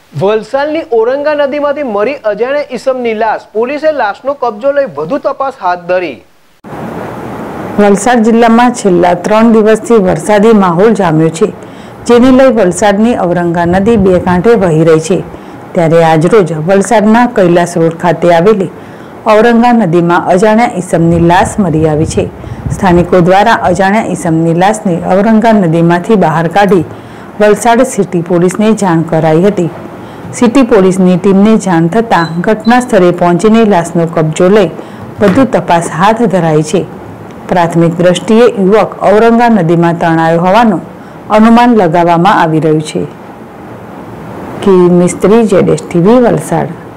વલસાડની ઓરંગા નદીમાંથી મરી અજાણ્યા ઈસમની લાશ, પોલીસે લાશનો કબજો લઈ વધુ તપાસ હાથ ધરી। વલસાડ જિલ્લામાં છેલ્લા 3 દિવસથી વરસાદી માહોલ જામ્યો છે, જેને લઈ વલસાડની ઔરંગા નદી બે કાંઠે વહી રહી છે। ત્યારે આજરોજ વલસાડના કૈલાસ રોડ ખાતે આવેલી ઔરંગા નદીમાં અજાણ્યા ઈસમની લાશ મળી આવી છે। સ્થાનિકો દ્વારા અજાણ્યા ઈસમની લાશને ઔરંગા નદીમાંથી બહાર કાઢી વલસાડ સિટી પોલીસને જાણ કરાઈ હતી। સિટી પોલીસની ટીમને જાણ થતાં ઘટના સ્થળે પહોંચીને લાશનો કબજો લઈ વધુ તપાસ હાથ ધરાઈ છે। પ્રાથમિક દ્રષ્ટિએ યુવક ઔરંગા નદીમાં તણાયો હોવાનું અનુમાન લગાવવામાં આવી રહ્યું છે। કે મિસ્ત્રી ZSTV વલસાડ।